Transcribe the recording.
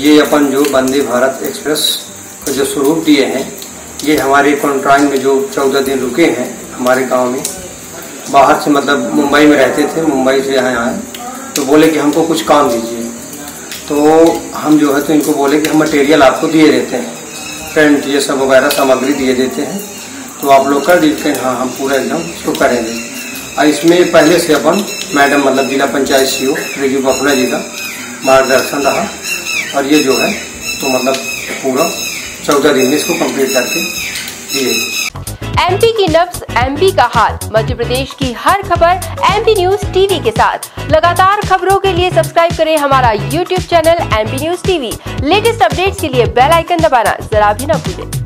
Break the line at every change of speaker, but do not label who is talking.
ये अपन जो वंदे भारत एक्सप्रेस को जो स्वरूप दिए हैं, ये हमारे कॉन्ट्रैक्ट में जो 14 दिन रुके हैं हमारे गांव में, बाहर से मतलब मुंबई में रहते थे, मुंबई से यहाँ आए तो बोले कि हमको कुछ काम दीजिए। तो हम जो है तो इनको बोले कि हम मटेरियल आपको दिए देते हैं, पेंट ये सब वगैरह सामग्री दिए देते हैं, तो आप लोग कर दीजिए। हाँ, हम पूरा एकदम इसको करेंगे। और इसमें पहले से अपन मैडम मतलब जिला पंचायत CO रिजू बफना जी का मार्गदर्शन रहा, और ये जो है तो मतलब पूरा 14 दिन में इसको कंप्लीट करके दिए।
MP की नब्ज, MP का हाल, मध्य प्रदेश की हर खबर MP न्यूज TV के साथ। लगातार खबरों के लिए सब्सक्राइब करें हमारा YouTube channel MP news TV। Latest updates के लिए बेल आइकन दबाना जरा भी न भूलें।